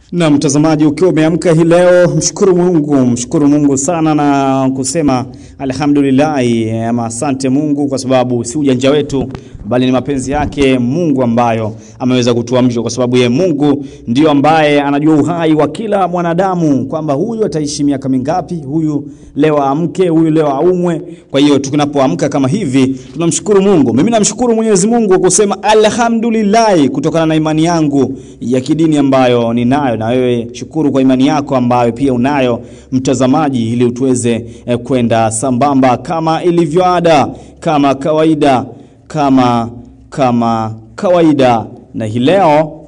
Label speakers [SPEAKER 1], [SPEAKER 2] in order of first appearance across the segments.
[SPEAKER 1] Na mtazamaji, ukiwa umeamka hii leo, mshukuru Mungu sana na kusema alhamdulillah, ama asante Mungu, kwa sababu si ujanja wetu bali ni mapenzi yake Mungu ambayo ameweza kutuamsha, kwa sababu yeye Mungu ndio ambaye anajua uhai wa kila mwanadamu, kwamba huyu ataishi miaka mingapi, huyu leo amke, huyu leo aumwe. Kwa hiyo tunapoamka kama hivi tunamshukuru Mungu. Mimi namshukuru Mwenyezi Mungu kwa kusema alhamdulillah kutokana na imani yangu ya kidini ambayo ninayo, na wewe shukuru kwa imani yako ambayo pia unayo mtazamaji, ili utuweze kwenda sambamba kama ilivyoada, kama kawaida. Na hii leo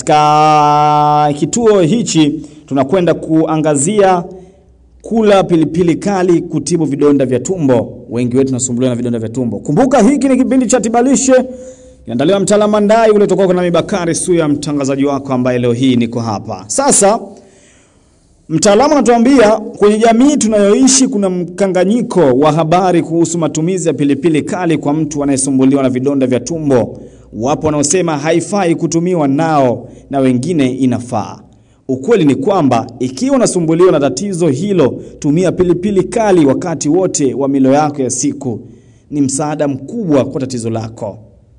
[SPEAKER 1] katika kituo hichi tunakwenda kuangazia kula pilipili kali kutibu vidonda vya tumbo. Wengi wetu tunasumbuliwa na vidonda vya tumbo. Kumbuka hiki ni kipindi cha Tibalishe, kiandaliwa Mtaalamu Mandai, ule tokao na Bakari Suya, mtangazaji wako ambaye leo hii niko hapa. Sasa mtaalamu anatuambia kwenye jamii tunayoishi kuna mkanganyiko wa habari kuhusu matumizi ya pilipili kali kwa mtu anayesumbuliwa na vidonda vya tumbo. Wapo wanaosema haifai kutumiwa nao na wengine inafaa. Ukweli ni kwamba ikiwa unasumbuliwa na tatizo hilo, tumia pilipili kali wakati wote wa milo yako ya siku. Ni msaada mkubwa kwa tatizo lako.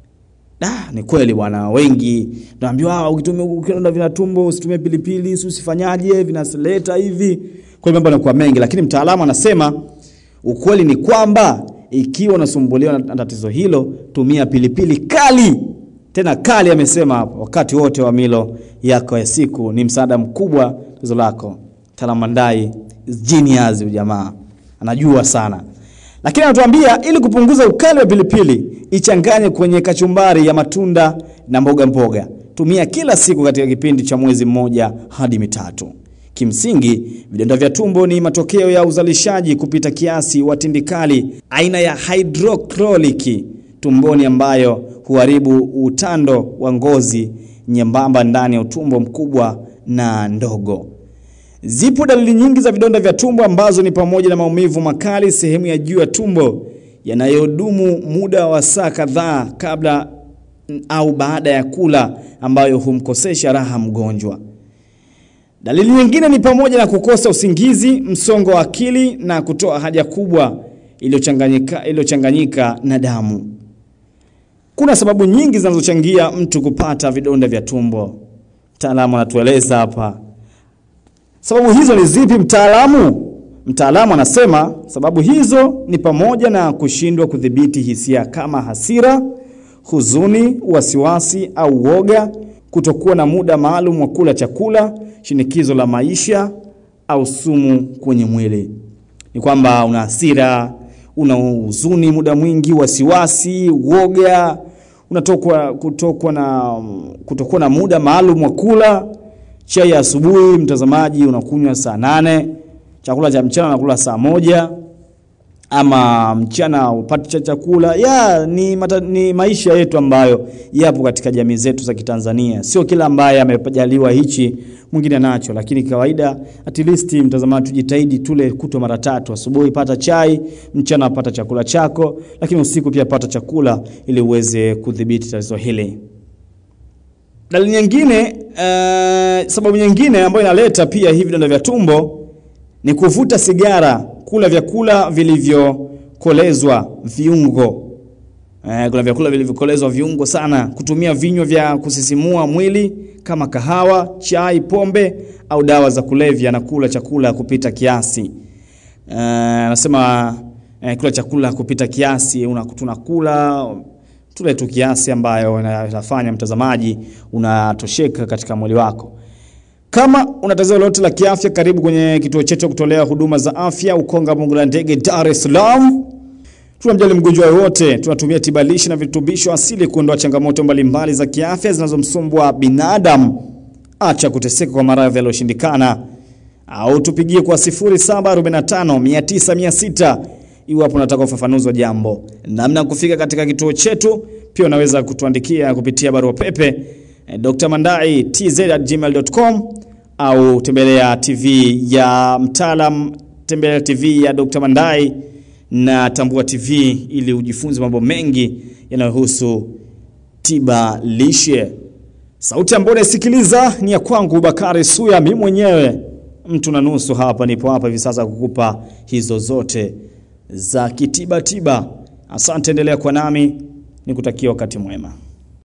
[SPEAKER 1] Ni kweli bwana, wengi tunaambiwa ukitumia vidonda vya tumbo usitumie pilipili, usifanyaje, vinaseleta hivi. Kwa hiyo mambo yanakuwa mengi, lakini mtaalamu anasema ukweli ni kwamba ikiwa unasumbuliwa na tatizo hilo, tumia pilipili kali. Tena kali amesema hapo, wakati wote wa milo yako ya siku. Ni msaada mkubwa tatizo lako. Mtaalamu Mandai is genius, jamaa anajua sana. Lakini anatuambia ili kupunguza ukali wa pilipili, ichanganye kwenye kachumbari ya matunda na mboga. Tumia kila siku katika kipindi cha mwezi mmoja hadi mitatu. Kimsingi, vidonda vya tumbo ni matokeo ya uzalishaji kupita kiasi wa tindikali aina ya hydrochloric tumboni, ambayo huharibu utando wa ngozi nyembamba ndani ya utumbo mkubwa na ndogo. Zipo dalili nyingi za vidonda vya tumbo ambazo ni pamoja na maumivu makali sehemu ya juu ya tumbo yanayodumu muda wa saa kadhaa kabla au baada ya kula, ambayo humkosesha raha mgonjwa. Dalili nyingine ni pamoja na kukosa usingizi, msongo wa akili na kutoa haja kubwa iliyochanganyika na damu. Kuna sababu nyingi zinazochangia mtu kupata vidonda vya tumbo. Mtaalamu anatueleza hapa. Sababu hizo ni zipi mtaalamu? Mtaalamu anasema sababu hizo ni pamoja na kushindwa kudhibiti hisia kama hasira, huzuni, wasiwasi au woga, kutokuwa na muda maalum wa kula chakula, shinikizo la maisha au sumu kwenye mwili. Ni kwamba una hasira, una huzuni muda mwingi, wasiwasi, woga, kutokuwa na muda maalum wa kula. Chai ya asubuhi mtazamaji unakunywa saa 8, chakula cha mchana unakula saa 1, ama mchana upate chakula. Ni maisha yetu ambayo yapo katika jamii zetu za Kitanzania. Sio kila ambaye amejaliwa hichi mwingine nacho, lakini kawaida at least mtazamaji tujitahidi tule kutwa mara 3. Asubuhi pata chai, mchana pata chakula chako, lakini usiku pia pata chakula ili uweze kudhibiti tatizo hili. Dalili nyingine, sababu nyingine ambayo inaleta pia hivi vidonda vya tumbo ni kuvuta sigara, kula vyakula vilivyokolezwa viungo. Kuna vyakula vilivyokolezwa viungo sana, kutumia vinywa vya kusisimua mwili kama kahawa, chai, pombe au dawa za kulevya, na kula chakula kupita kiasi. Anasema kula chakula kupita kiasi, tunakula tule tu kiasi ambayo inafanya mtazamaji unatosheka katika mwili wako. Kama una tatizo lolote la kiafya, karibu kwenye kituo chetu kutolea huduma za afya Ukonga Bongo la Ndege, Dar es Salaam. Tunamjali mgonjwa wote, tunatumia tibalishe na virutubisho asili kuondoa changamoto mbalimbali za kiafya zinazomsumbua binadamu. Acha kuteseka kwa maradhi yaliyoshindikana, au tupigie kwa 0745 900 iwapo unataka ufafanuzi wa jambo. Namna kufika katika kituo chetu pia unaweza kutuandikia kupitia barua pepe drmandai@tz@gmail.com, au tembelea TV ya Mtaalam, tembelea TV ya Dr. Mandai na Tambua TV ili ujifunze mambo mengi yanayohusu tiba lishe. Sauti ambayo unasikiliza ni ya kwangu Bakari Suya, mimi mwenyewe mtu na nusu hapa, nipo hapa hivi sasa kukupa hizo zote za kitiba. Asante, endelea kwa nami, nikutakia wakati mwema.